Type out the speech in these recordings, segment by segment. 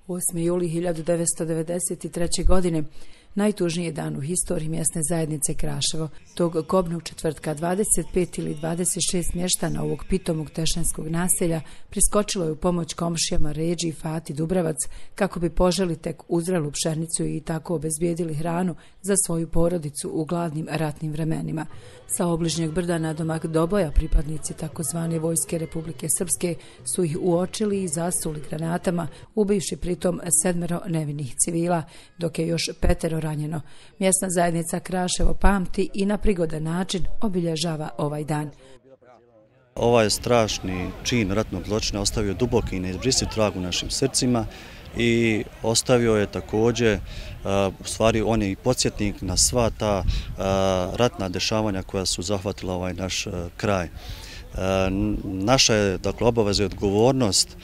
8. juli 1993. godine, najtužniji je dan u historiji mjesne zajednice Kraševo. Tog kobnog četvrtka 25 ili 26 mještana ovog pitomog tešenskog naselja priskočilo je u pomoć komšijama Ređi i Fati Dubravac kako bi poželi tek uzrelu pšenicu i tako obezbijedili hranu za svoju porodicu u gladnim ratnim vremenima. Sa obližnjeg brda nadomak Doboja pripadnici takozvane vojske Republike Srpske su ih uočili i zasuli granatama, ubivši pritom 7 nevinih civila, dok je još 5 ranjeno. Mjesna zajednica Kraševo pamti i na prigodan način obilježava ovaj dan. Ovaj strašni čin ratnog zločina ostavio duboki i neizbrisiv trag u našim srcima i ostavio je također, u stvari on je i podsjetnik na sva ta ratna dešavanja koja su zahvatila ovaj naš kraj. Naša je, dakle, obaveza i odgovornost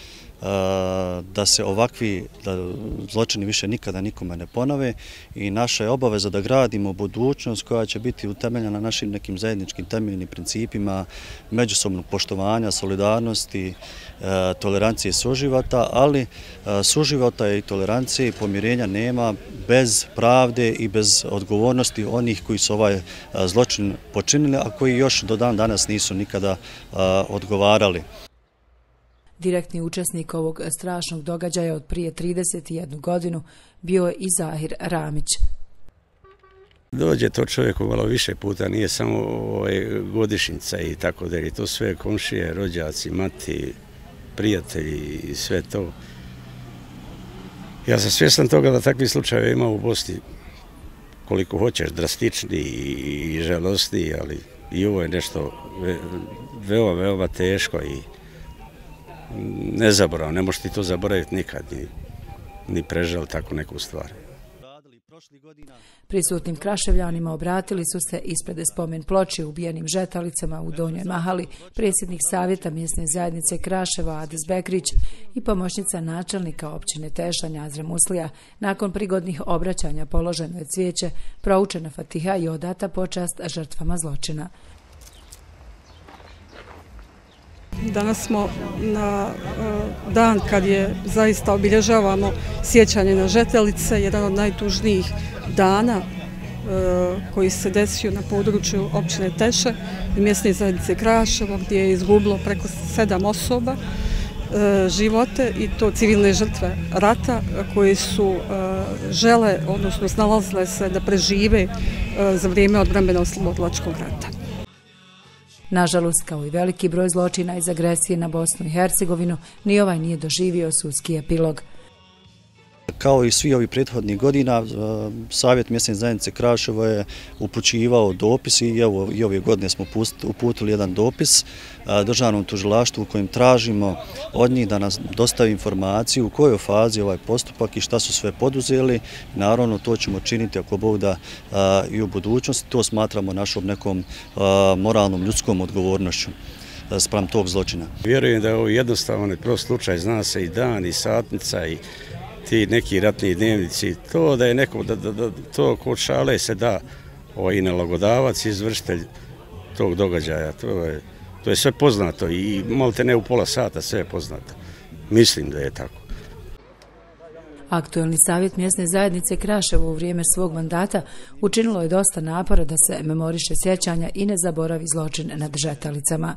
da se ovakvi zločini više nikada nikome ne ponove i naša je obaveza da gradimo budućnost koja će biti utemeljena na našim nekim zajedničkim temeljnim principima međusobnog poštovanja, solidarnosti, tolerancije i suživota, ali suživota i tolerancije i pomirenja nema bez pravde i bez odgovornosti onih koji su ovaj zločin počinili, a koji još do dan danas nisu nikada odgovarali. Direktni učesnik ovog strašnog događaja od prije 31 godinu bio je i Zahir Ramić. Dođe to čovjeku malo više puta, nije samo godišnjica i tako da je to sve komšije, rođaci, mati, prijatelji i sve to. Ja sam svjestan toga da takvi slučajevi ima u Bosni koliko hoćeš, drastičniji i žalostniji, ali i ovo je nešto veoma, veoma teško i nezaboravno, ne možeš ti to zaboraviti nikad, ni prežali tako neku stvar. Prisutnim Kraševljanima obratili su se ispred spomen ploče ubijenim žetalicama u Donjoj Mahali predsjednik Savjeta mjesne zajednice Kraševa Adis Bekrić i pomoćnica načelnika općine Teša Njazra Muslija. Nakon prigodnih obraćanja položeno je cvijeće, proučena fatiha i odata počast žrtvama zločina. Danas smo na dan kad je zaista obilježavamo sjećanje na žetelice, jedan od najtužnijih dana koji se desio na području općine Teše i mjesne zajednice Kraševo, gdje je izgubilo preko 7 osoba živote i to civilne žrtve rata koje su žele, odnosno snalazile se da prežive za vrijeme odbrambeno-oslobodilačkog rata. Nažalost, kao i veliki broj zločina iz agresije na Bosnu i Hercegovinu, ni ovaj nije doživio sudski epilog. Kao i svi ovi prethodnih godina, Savjet mjesne zajednice Kraševo je upućivao dopis i evo i ove godine smo uputili jedan dopis državnom tužilaštvu u kojem tražimo od njih da nas dostavi informaciju u kojoj fazi ovaj postupak i šta su sve poduzeli. Naravno, to ćemo činiti ako Bog da i u budućnosti. To smatramo našom nekom moralnom ljudskom odgovornošću spram tog zločina. Vjerujem da je ovo jednostavan i prost slučaj, zna se i dan i satnica i ti neki ratni dnevnici, to da je neko, da to kod šale se da i nalogodavac, izvršitelj tog događaja, to je sve poznato i malte ne u pola sata sve je poznato. Mislim da je tako. Aktuelni savjet mjesne zajednice Kraševo u vrijeme svog mandata učinilo je dosta napora da se memoriše sjećanja i ne zaboravi zločin nad žetalicama.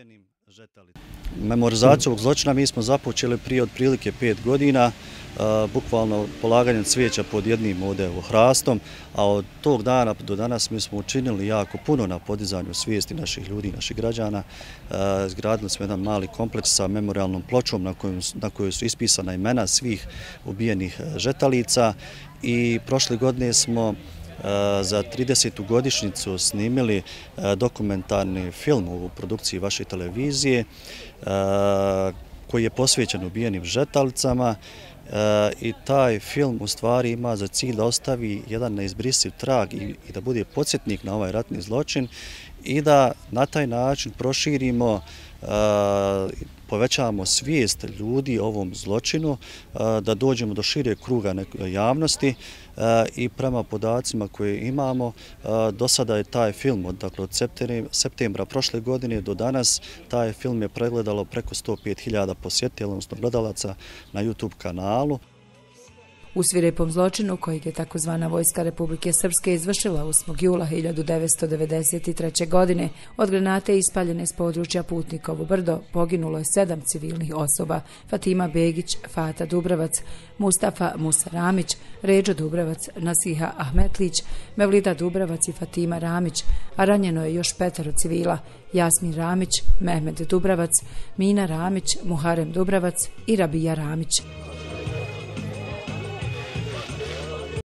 Memorizaciju ovog zločina mi smo započeli prije otprilike 5 godina, bukvalno polaganjem cvijeća pod jednim ovdje hrastom, a od tog dana do danas mi smo učinili jako puno na podizanju svijesti naših ljudi, naših građana. Izgradili smo jedan mali kompleks sa memorialnom pločom na kojoj su ispisana imena svih ubijenih žetalica i prošle godine smo za 30. godišnjicu snimili dokumentarni film u produkciji vaše televizije koji je posvećen ubijenim žetalicama i taj film u stvari ima za cilj da ostavi jedan neizbrisiv trag i da bude podsjetnik na ovaj ratni zločin i da na taj način proširimo, povećavamo svijest ljudi o ovom zločinu, da dođemo do šire kruga javnosti i prema podacima koje imamo, do sada je taj film, dakle od septembra prošle godine do danas, taj film je pregledalo preko 105.000 posjetitelja, odnosno gledalaca na YouTube kanalu. U svirepom zločinu kojeg je takozvana Vojska Republike Srpske izvršila 8. jula 1993. godine, od granate ispaljene s područja Putnikovo brdo poginulo je 7 civilnih osoba: Fatima Begić, Fata Dubravac, Mustafa Musa Ramić, Ređo Dubravac, Nasiha Ahmetlić, Mevlida Dubravac i Fatima Ramić, a ranjeno je još 5 civila: Jasmin Ramić, Mehmed Dubravac, Mina Ramić, Muharem Dubravac i Rabija Ramić.